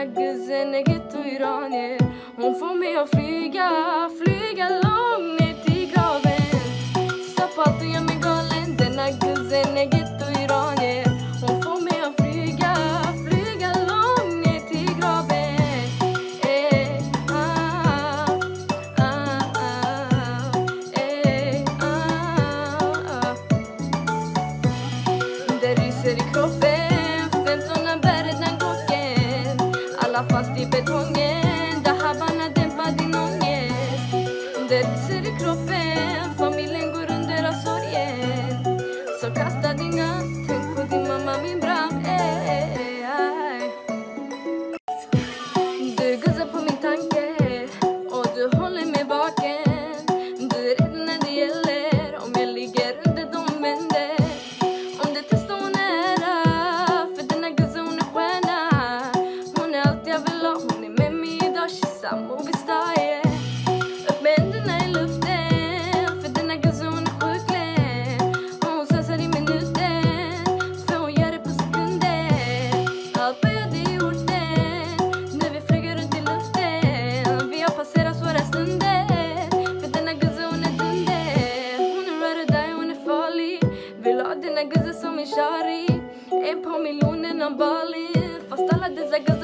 här guzzen är ghetto iranier. Hon får mig att flyga långt ner till graven. Stopp allt och gör mig galen. Den här guzzen är ghetto iranier. Hon får mig att flyga långt ner till graven. Det ryser i kroppen, 15 bäret den gången. Alla fast i betongen, där habarna dämpar din ångest. Det ryser i kroppen, familjen går under av sorgen. Så kasta din hand, tänk på din mamma min bram. Du guzzar på min tanke och du håller mig vaken. Du är redan när det gäller, om jag ligger under de vänder. Om det testar hon är nära, för den här guzzen hon är stjärna. Hon är allt jag vill ha, hon är med mig idag, she's a movie star, yeah. Upp med händerna i luften, för den här guzzen hon är sjuklen. Och hon satsar i minuten, för hon gör det på sekunder. Allt började i orten, nu vi flyger runt i luften. Vi har passerat svåra stunder, för den här guzzen hon är dunder. Hon är ride or die, hon är farlig. Vill ha den här guzzen som är shari. 1 på miljonen av Bali. Fast alla dessa guzzen